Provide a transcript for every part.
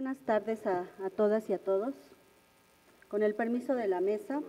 Buenas tardes a todas y a todos. Con el permiso de la mesa.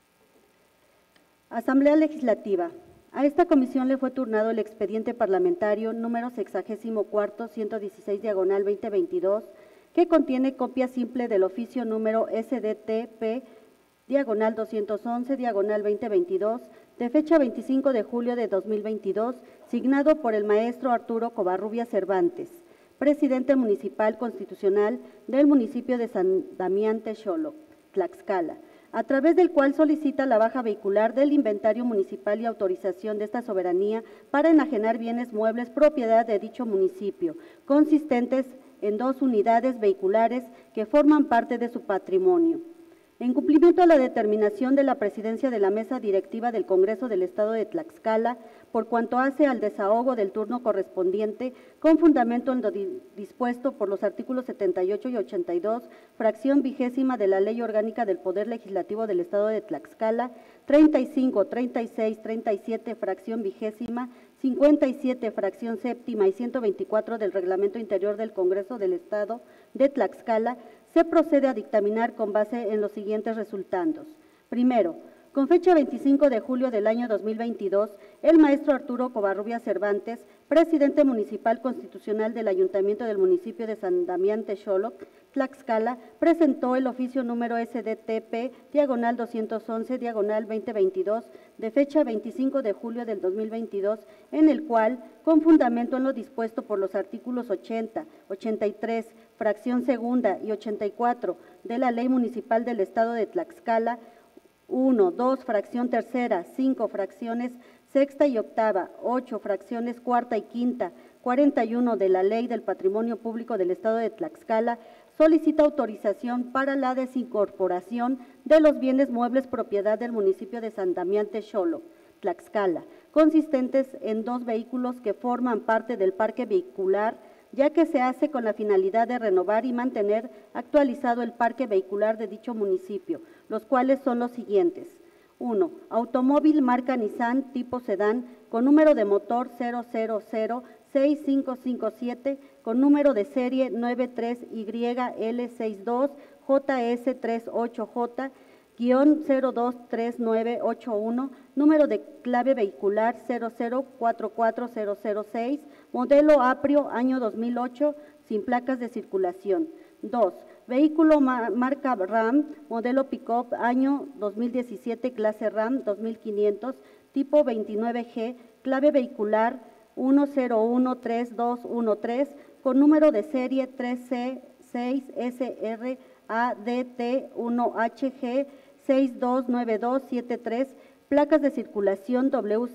Asamblea Legislativa. A esta comisión le fue turnado el expediente parlamentario número 64, 116, diagonal 2022, que contiene copia simple del oficio número SDTP, diagonal 211, diagonal 2022, de fecha 25 de julio de 2022, signado por el maestro Arturo Covarrubias Cervantes, presidente municipal constitucional del municipio de San Damián Texolo, Tlaxcala, a través del cual solicita la baja vehicular del inventario municipal y autorización de esta soberanía para enajenar bienes muebles propiedad de dicho municipio, consistentes en 2 unidades vehiculares que forman parte de su patrimonio. En cumplimiento a la determinación de la presidencia de la mesa directiva del Congreso del Estado de Tlaxcala, por cuanto hace al desahogo del turno correspondiente, con fundamento en lo dispuesto por los artículos 78 y 82, fracción 20 de la Ley Orgánica del Poder Legislativo del Estado de Tlaxcala, 35, 36, 37, fracción 20, 57, fracción 7 y 124 del Reglamento Interior del Congreso del Estado de Tlaxcala, se procede a dictaminar con base en los siguientes resultandos. Primero, con fecha 25 de julio del año 2022, el maestro Arturo Covarrubias Cervantes, presidente municipal constitucional del Ayuntamiento del municipio de San Damián Texolo, Tlaxcala, presentó el oficio número SDTP, diagonal 211, diagonal 2022, de fecha 25 de julio del 2022, en el cual, con fundamento en lo dispuesto por los artículos 80, 83, fracción 2 y 84 de la Ley Municipal del Estado de Tlaxcala, 1, 2, fracción 3, 5, fracciones 6 y 8, 8, fracciones 4 y 5, 41 de la Ley del Patrimonio Público del Estado de Tlaxcala, solicita autorización para la desincorporación de los bienes muebles propiedad del municipio de San Damián Texolo, Tlaxcala, consistentes en 2 vehículos que forman parte del parque vehicular, ya que se hace con la finalidad de renovar y mantener actualizado el parque vehicular de dicho municipio, los cuales son los siguientes. 1. Automóvil marca Nissan tipo sedán con número de motor 0006557 con número de serie 93YL62JS38J-023981, número de clave vehicular 0044006, modelo Aprio, año 2008, sin placas de circulación. 2. Vehículo marca RAM, modelo Pickup, año 2017, clase RAM 2500, tipo 29G, clave vehicular 1013213, con número de serie 3C6SRADT1HG 629273, placas de circulación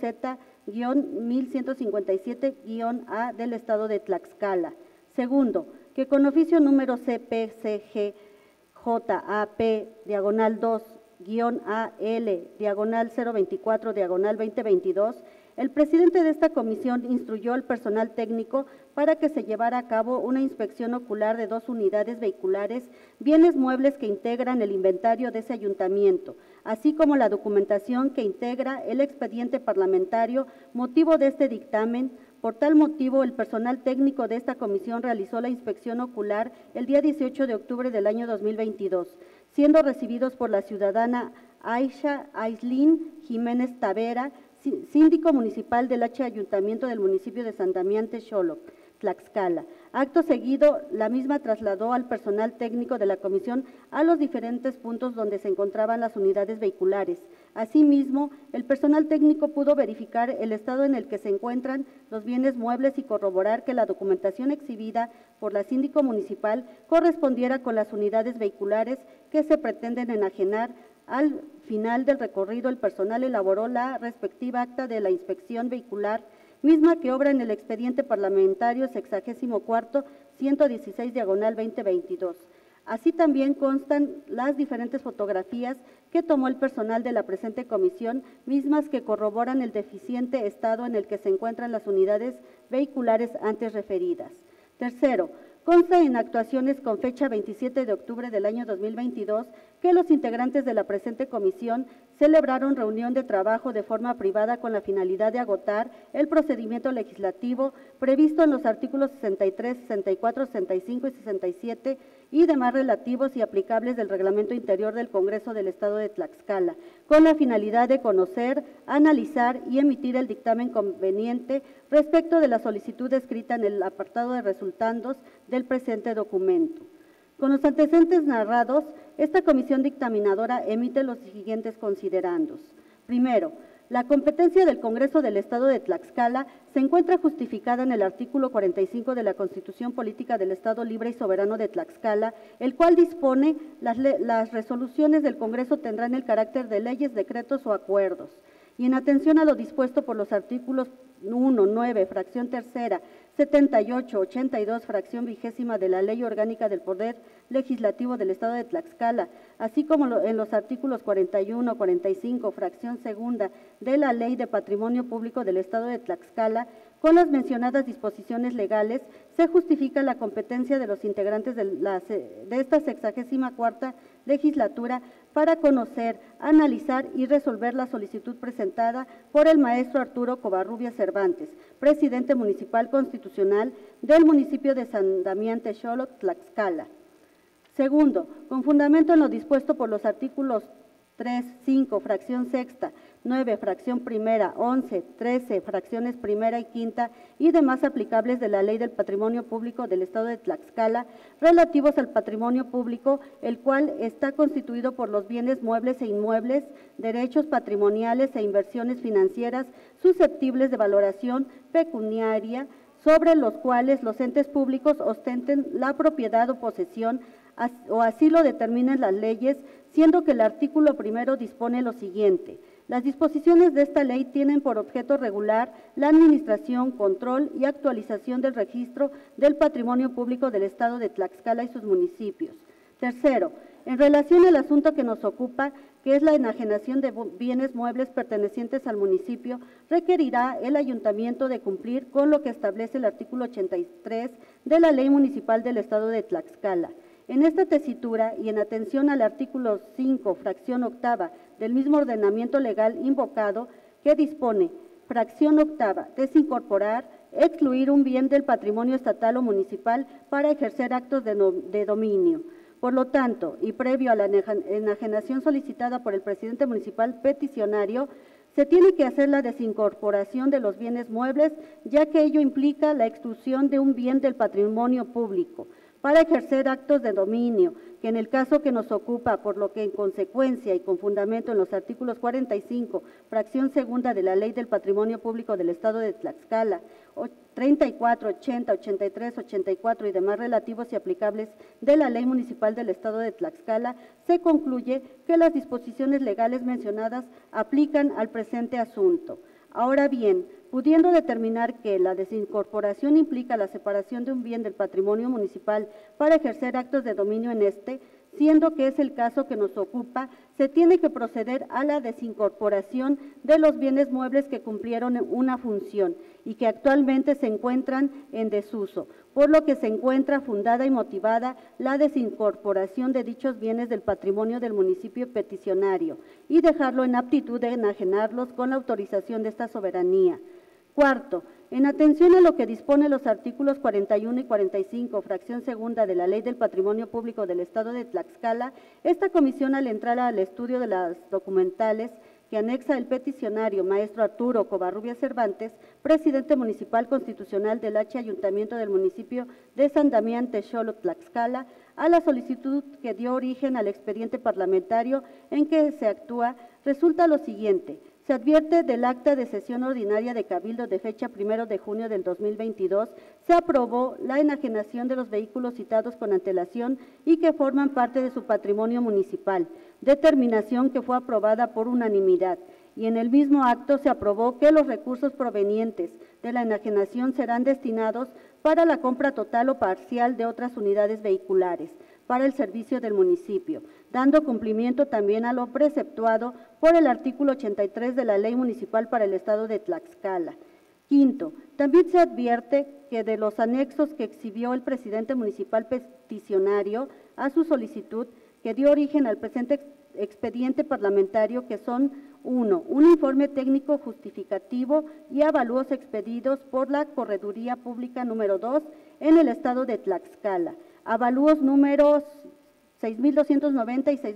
WZ-1157-A del Estado de Tlaxcala. Segundo, que con oficio número CPCG JAP, diagonal 2-AL, diagonal 024, diagonal 2022, el presidente de esta comisión instruyó al personal técnico para que se llevara a cabo una inspección ocular de 2 unidades vehiculares, bienes muebles que integran el inventario de ese ayuntamiento, así como la documentación que integra el expediente parlamentario, motivo de este dictamen. Por tal motivo, el personal técnico de esta comisión realizó la inspección ocular el día 18 de octubre del año 2022, siendo recibidos por la ciudadana Aisha Aislin Jiménez Tavera, síndico municipal del Ayuntamiento del municipio de San Damián Texolo, Tlaxcala. Acto seguido, la misma trasladó al personal técnico de la comisión a los diferentes puntos donde se encontraban las unidades vehiculares. Asimismo, el personal técnico pudo verificar el estado en el que se encuentran los bienes muebles y corroborar que la documentación exhibida por la síndico municipal correspondiera con las unidades vehiculares que se pretenden enajenar. Al final del recorrido, el personal elaboró la respectiva acta de la inspección vehicular, misma que obra en el expediente parlamentario 64, 116, diagonal 2022. Así también constan las diferentes fotografías que tomó el personal de la presente comisión, mismas que corroboran el deficiente estado en el que se encuentran las unidades vehiculares antes referidas. Tercero, consta en actuaciones con fecha 27 de octubre del año 2022 que los integrantes de la presente comisión celebraron reunión de trabajo de forma privada con la finalidad de agotar el procedimiento legislativo previsto en los artículos 63, 64, 65 y 67 y demás relativos y aplicables del Reglamento Interior del Congreso del Estado de Tlaxcala, con la finalidad de conocer, analizar y emitir el dictamen conveniente respecto de la solicitud escrita en el apartado de resultandos del presente documento. Con los antecedentes narrados, esta comisión dictaminadora emite los siguientes considerandos. Primero, la competencia del Congreso del Estado de Tlaxcala se encuentra justificada en el artículo 45 de la Constitución Política del Estado Libre y Soberano de Tlaxcala, el cual dispone las resoluciones del Congreso tendrán el carácter de leyes, decretos o acuerdos. Y en atención a lo dispuesto por los artículos 1, 9, fracción tercera, 78, 82, fracción vigésima de la Ley Orgánica del Poder Legislativo del Estado de Tlaxcala, así como en los artículos 41, 45, fracción segunda de la Ley de Patrimonio Público del Estado de Tlaxcala, con las mencionadas disposiciones legales, se justifica la competencia de los integrantes de esta 64ª legislatura para conocer, analizar y resolver la solicitud presentada por el maestro Arturo Covarrubias Cervantes, presidente municipal constitucional del municipio de San Damián Texoloc, Tlaxcala. Segundo, con fundamento en lo dispuesto por los artículos 3, 5, fracción sexta, 9, fracción primera, 11, 13, fracciones primera y quinta y demás aplicables de la Ley del Patrimonio Público del Estado de Tlaxcala relativos al patrimonio público, el cual está constituido por los bienes muebles e inmuebles, derechos patrimoniales e inversiones financieras susceptibles de valoración pecuniaria, sobre los cuales los entes públicos ostenten la propiedad o posesión, o así lo determinen las leyes, siendo que el artículo primero dispone lo siguiente: las disposiciones de esta ley tienen por objeto regular la administración, control y actualización del registro del patrimonio público del Estado de Tlaxcala y sus municipios. Tercero, en relación al asunto que nos ocupa, que es la enajenación de bienes muebles pertenecientes al municipio, requerirá el ayuntamiento de cumplir con lo que establece el artículo 83 de la Ley Municipal del Estado de Tlaxcala. En esta tesitura y en atención al artículo 5, fracción octava del mismo ordenamiento legal invocado, que dispone, fracción octava, desincorporar, excluir un bien del patrimonio estatal o municipal para ejercer actos de dominio. Por lo tanto, y previo a la enajenación solicitada por el presidente municipal peticionario, se tiene que hacer la desincorporación de los bienes muebles, ya que ello implica la exclusión de un bien del patrimonio público para ejercer actos de dominio, que en el caso que nos ocupa, por lo que en consecuencia y con fundamento en los artículos 45, fracción segunda de la Ley del Patrimonio Público del Estado de Tlaxcala, 34, 80, 83, 84 y demás relativos y aplicables de la Ley Municipal del Estado de Tlaxcala, se concluye que las disposiciones legales mencionadas aplican al presente asunto. Ahora bien, pudiendo determinar que la desincorporación implica la separación de un bien del patrimonio municipal para ejercer actos de dominio en este, siendo que es el caso que nos ocupa, se tiene que proceder a la desincorporación de los bienes muebles que cumplieron una función y que actualmente se encuentran en desuso, por lo que se encuentra fundada y motivada la desincorporación de dichos bienes del patrimonio del municipio peticionario y dejarlo en aptitud de enajenarlos con la autorización de esta soberanía. Cuarto, en atención a lo que dispone los artículos 41 y 45, fracción segunda de la Ley del Patrimonio Público del Estado de Tlaxcala, esta comisión, al entrar al estudio de las documentales que anexa el peticionario maestro Arturo Covarrubias Cervantes, presidente municipal constitucional del H Ayuntamiento del municipio de San Damián Texoloc, Tlaxcala, a la solicitud que dio origen al expediente parlamentario en que se actúa, resulta lo siguiente: se advierte del acta de sesión ordinaria de Cabildo de fecha 1 de junio del 2022, se aprobó la enajenación de los vehículos citados con antelación y que forman parte de su patrimonio municipal, determinación que fue aprobada por unanimidad, y en el mismo acto se aprobó que los recursos provenientes de la enajenación serán destinados para la compra total o parcial de otras unidades vehiculares para el servicio del municipio, dando cumplimiento también a lo preceptuado por el artículo 83 de la Ley Municipal para el Estado de Tlaxcala. Quinto, también se advierte que de los anexos que exhibió el presidente municipal peticionario a su solicitud, que dio origen al presente expediente parlamentario, que son: 1. Un informe técnico justificativo y avalúos expedidos por la Correduría Pública número 2 en el estado de Tlaxcala, avalúos números 6,290 y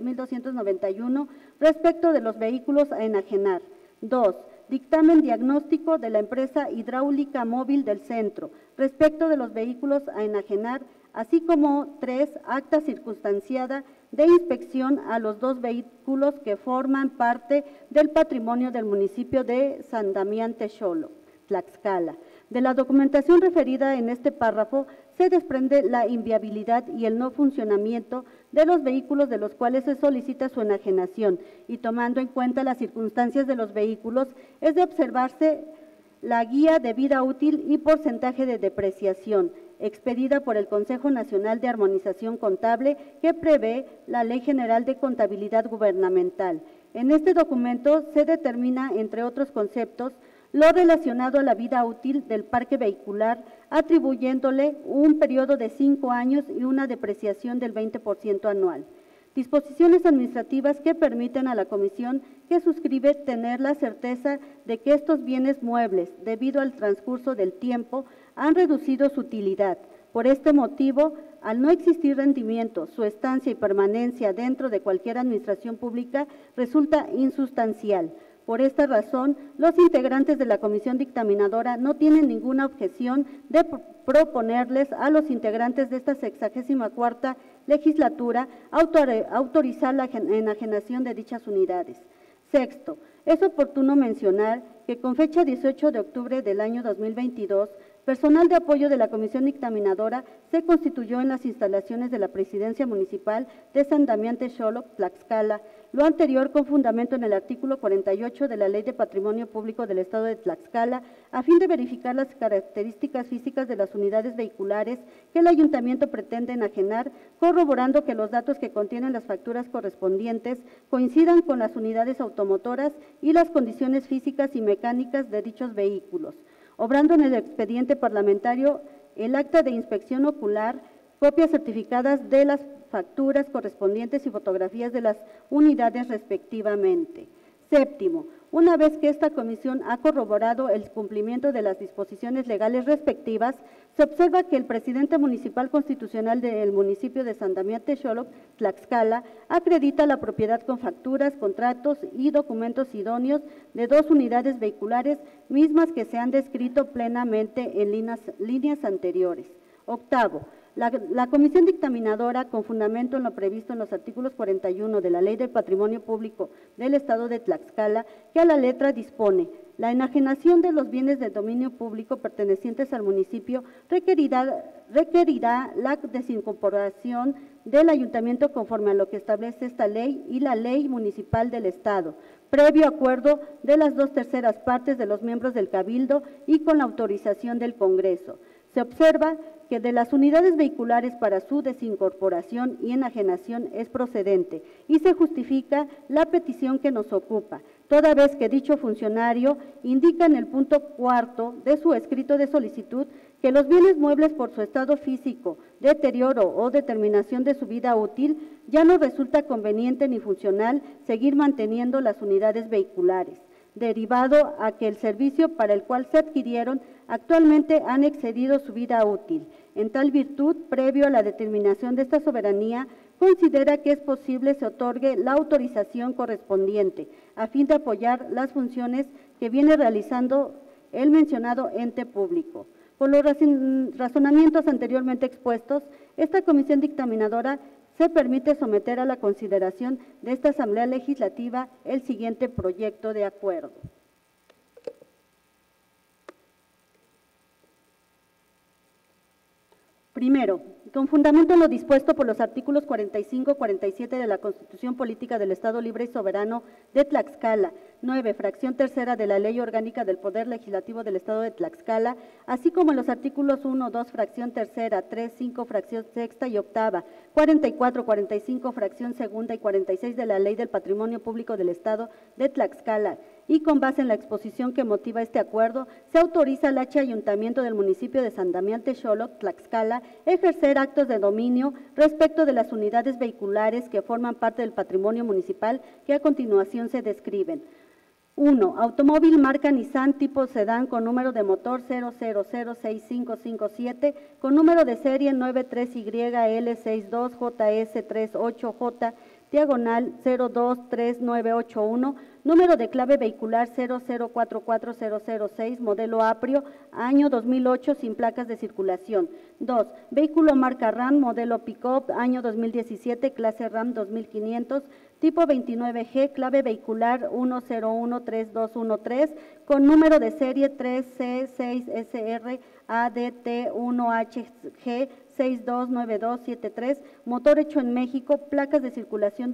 6,291 respecto de los vehículos a enajenar. 2. Dictamen diagnóstico de la empresa hidráulica móvil del centro respecto de los vehículos a enajenar, así como 3. Acta circunstanciada de inspección a los 2 vehículos que forman parte del patrimonio del municipio de San Damián Texolo, Tlaxcala. De la documentación referida en este párrafo se desprende la inviabilidad y el no funcionamiento de los vehículos de los cuales se solicita su enajenación, y tomando en cuenta las circunstancias de los vehículos, es de observarse la guía de vida útil y porcentaje de depreciación expedida por el Consejo Nacional de Armonización Contable, que prevé la Ley General de Contabilidad Gubernamental. En este documento se determina, entre otros conceptos, lo relacionado a la vida útil del parque vehicular, atribuyéndole un periodo de 5 años y una depreciación del 20% anual. Disposiciones administrativas que permiten a la comisión que suscribe tener la certeza de que estos bienes muebles, debido al transcurso del tiempo, han reducido su utilidad. Por este motivo, al no existir rendimiento, su estancia y permanencia dentro de cualquier administración pública resulta insustancial. Por esta razón, los integrantes de la comisión dictaminadora no tienen ninguna objeción de proponerles a los integrantes de esta 64ª legislatura autorizar la enajenación de dichas unidades. Sexto, es oportuno mencionar que con fecha 18 de octubre del año 2022, personal de apoyo de la comisión dictaminadora se constituyó en las instalaciones de la Presidencia Municipal de San Damián Texolo, Tlaxcala, lo anterior con fundamento en el artículo 48 de la Ley de Patrimonio Público del Estado de Tlaxcala, a fin de verificar las características físicas de las unidades vehiculares que el ayuntamiento pretende enajenar, corroborando que los datos que contienen las facturas correspondientes coincidan con las unidades automotoras y las condiciones físicas y mecánicas de dichos vehículos. Obrando en el expediente parlamentario el acta de inspección ocular, copias certificadas de las facturas correspondientes y fotografías de las unidades respectivamente. Séptimo, una vez que esta comisión ha corroborado el cumplimiento de las disposiciones legales respectivas, se observa que el presidente municipal constitucional del municipio de San Damián Texolo, Tlaxcala, acredita la propiedad con facturas, contratos y documentos idóneos de 2 unidades vehiculares, mismas que se han descrito plenamente en líneas anteriores. Octavo, la comisión dictaminadora, con fundamento en lo previsto en los artículos 41 de la Ley del Patrimonio Público del Estado de Tlaxcala, que a la letra dispone: la enajenación de los bienes de dominio público pertenecientes al municipio requerirá la desincorporación del ayuntamiento conforme a lo que establece esta ley y la ley municipal del Estado, previo acuerdo de las 2/3 partes de los miembros del Cabildo y con la autorización del Congreso. Se observa que de las unidades vehiculares para su desincorporación y enajenación es procedente y se justifica la petición que nos ocupa, toda vez que dicho funcionario indica en el punto 4 de su escrito de solicitud que los bienes muebles por su estado físico, deterioro o determinación de su vida útil, ya no resulta conveniente ni funcional seguir manteniendo las unidades vehiculares, derivado a que el servicio para el cual se adquirieron actualmente han excedido su vida útil. En tal virtud, previo a la determinación de esta soberanía, considera que es posible se otorgue la autorización correspondiente a fin de apoyar las funciones que viene realizando el mencionado ente público. Por los razonamientos anteriormente expuestos, esta comisión dictaminadora se permite someter a la consideración de esta Asamblea Legislativa el siguiente proyecto de acuerdo. Primero, con fundamento en lo dispuesto por los artículos 45 y 47 de la Constitución Política del Estado Libre y Soberano de Tlaxcala, 9, fracción tercera de la Ley Orgánica del Poder Legislativo del Estado de Tlaxcala, así como en los artículos 1, 2, fracción tercera, 3, 5, fracción sexta y octava, 44, 45, fracción segunda y 46 de la Ley del Patrimonio Público del Estado de Tlaxcala, y con base en la exposición que motiva este acuerdo, se autoriza al H Ayuntamiento del municipio de San Damián Texoloc, Tlaxcala, ejercer actos de dominio respecto de las unidades vehiculares que forman parte del patrimonio municipal que a continuación se describen. 1. Automóvil marca Nissan tipo sedán con número de motor 0006557 con número de serie 93YL62JS38J diagonal 023981, número de clave vehicular 0044006, modelo Aprio, año 2008, sin placas de circulación. 2. Vehículo marca RAM, modelo Pickup, año 2017, clase RAM 2500, tipo 29G, clave vehicular 1013213, con número de serie 3C6SR ADT1HG 629273, motor hecho en México, placas de circulación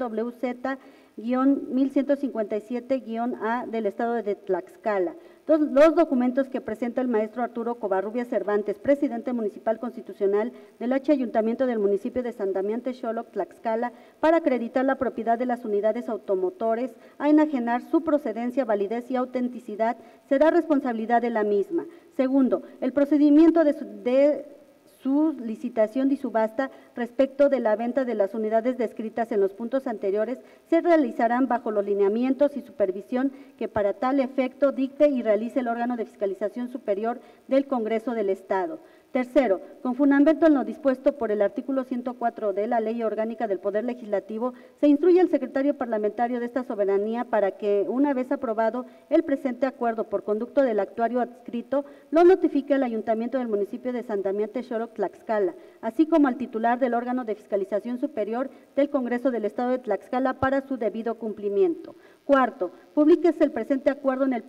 WZ-1157-A del estado de Tlaxcala. Los documentos que presenta el maestro Arturo Covarrubias Cervantes, presidente municipal constitucional del H Ayuntamiento del municipio de San Damián Texoloc, Tlaxcala, para acreditar la propiedad de las unidades automotores, a enajenar su procedencia, validez y autenticidad, será responsabilidad de la misma. Segundo, el procedimiento de su licitación y subasta respecto de la venta de las unidades descritas en los puntos anteriores se realizarán bajo los lineamientos y supervisión que para tal efecto dicte y realice el órgano de fiscalización superior del Congreso del Estado. Tercero, con fundamento en lo dispuesto por el artículo 104 de la Ley Orgánica del Poder Legislativo, se instruye al secretario parlamentario de esta soberanía para que, una vez aprobado el presente acuerdo por conducto del actuario adscrito, lo notifique al Ayuntamiento del municipio de San Damián Texoloc, Tlaxcala, así como al titular del órgano de fiscalización superior del Congreso del Estado de Tlaxcala para su debido cumplimiento. Cuarto, publíquese el presente acuerdo en el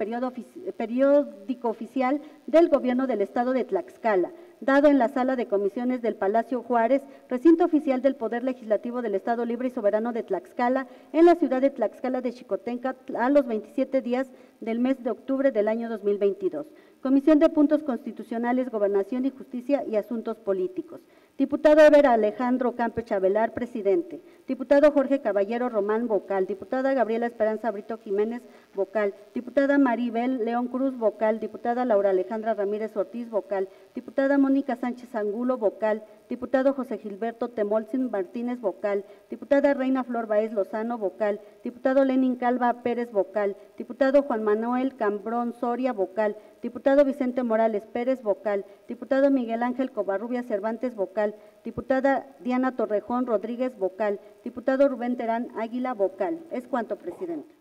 periódico oficial del Gobierno del Estado de Tlaxcala, dado en la sala de comisiones del Palacio Juárez, recinto oficial del Poder Legislativo del Estado Libre y Soberano de Tlaxcala, en la ciudad de Tlaxcala de Xicotenca, a los 27 días del mes de octubre del año 2022. Comisión de Puntos Constitucionales, Gobernación y Justicia y Asuntos Políticos. Diputado Eber Alejandro Campeche Avelar, presidente. Diputado Jorge Caballero Román, vocal. Diputada Gabriela Esperanza Brito Jiménez, vocal. Diputada Maribel León Cruz, vocal. Diputada Laura Alejandra Ramírez Ortiz, vocal. Diputada Mónica Sánchez Angulo, vocal. Diputado José Gilberto Temolsin Martínez, vocal. Diputada Reina Flor Baez Lozano, vocal. Diputado Lenin Calva Pérez, vocal. Diputado Juan Manuel Cambrón Soria, vocal. Diputado Vicente Morales Pérez, vocal. Diputado Miguel Ángel Covarrubias Cervantes, vocal. Diputada Diana Torrejón Rodríguez, vocal. Diputado Rubén Terán Águila, vocal. Es cuanto, presidente.